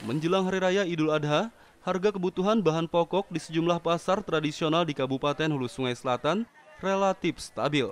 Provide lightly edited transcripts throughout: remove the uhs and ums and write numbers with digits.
Menjelang Hari Raya Idul Adha, harga kebutuhan bahan pokok di sejumlah pasar tradisional di Kabupaten Hulu Sungai Selatan relatif stabil.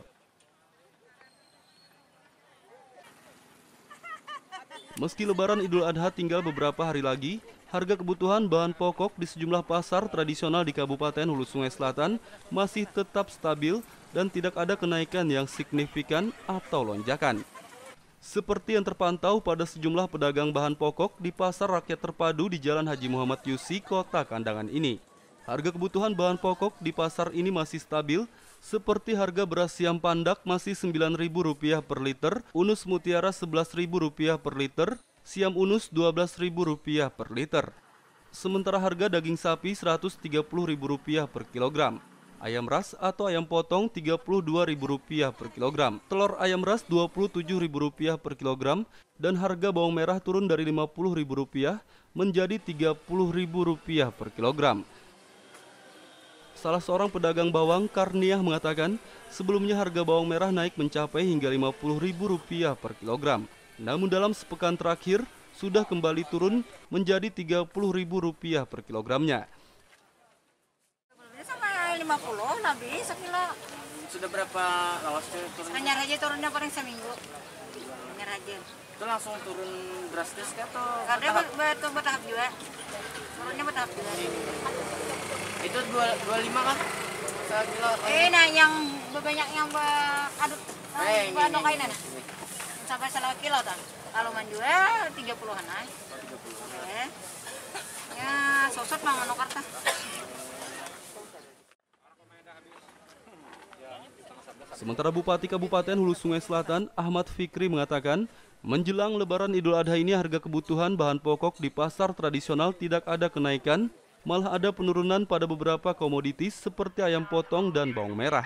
Meski Lebaran Idul Adha tinggal beberapa hari lagi, harga kebutuhan bahan pokok di sejumlah pasar tradisional di Kabupaten Hulu Sungai Selatan masih tetap stabil dan tidak ada kenaikan yang signifikan atau lonjakan. Seperti yang terpantau pada sejumlah pedagang bahan pokok di Pasar Rakyat Terpadu di Jalan Haji Muhammad Yusi, Kota Kandangan ini. Harga kebutuhan bahan pokok di pasar ini masih stabil, seperti harga beras siam pandak masih Rp9.000 per liter, unus mutiara Rp11.000 per liter, siam unus Rp12.000 per liter. Sementara harga daging sapi Rp130.000 per kilogram. Ayam ras atau ayam potong Rp32.000 per kilogram, telur ayam ras Rp27.000 per kilogram, dan harga bawang merah turun dari Rp50.000 menjadi Rp30.000 per kilogram. Salah seorang pedagang bawang, Karniah, mengatakan sebelumnya harga bawang merah naik mencapai hingga Rp50.000 per kilogram. Namun dalam sepekan terakhir sudah kembali turun menjadi Rp30.000 per kilogramnya. 50 lebih sekilo. Sudah berapa lawas turun? Hanya aja turunnya paling seminggu. Hanya aja. Itu langsung turun drastis atau Karena bertahap juga. Turunnya bertahap juga. Itu 25 kan? Sekilo. Nah yang banyak yang aduk aduk kain nah. Sampai 1 kilo kan. Kalau manjua 30-an ay. Ya, sosot mang anu karta. Sementara Bupati Kabupaten Hulu Sungai Selatan, Ahmad Fikri, mengatakan, menjelang Lebaran Idul Adha ini harga kebutuhan bahan pokok di pasar tradisional tidak ada kenaikan, malah ada penurunan pada beberapa komoditis seperti ayam potong dan bawang merah.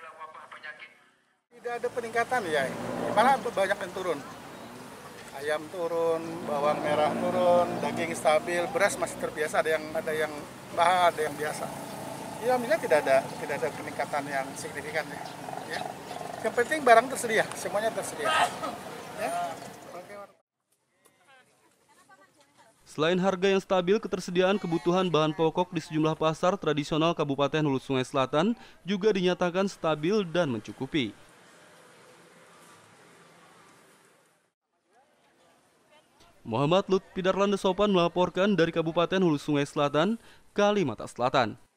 Tidak ada peningkatan ya, malah banyak yang turun. Ayam turun, bawang merah turun, daging stabil, beras masih terbiasa, ada yang mahal, ada yang biasa. Ya, minyak tidak ada peningkatan yang signifikan ya. Yang penting barang tersedia, semuanya tersedia. Ya. Selain harga yang stabil, ketersediaan kebutuhan bahan pokok di sejumlah pasar tradisional Kabupaten Hulu Sungai Selatan juga dinyatakan stabil dan mencukupi. Muhammad Lutfi Darlanda Sopan melaporkan dari Kabupaten Hulu Sungai Selatan, Kalimantan Selatan.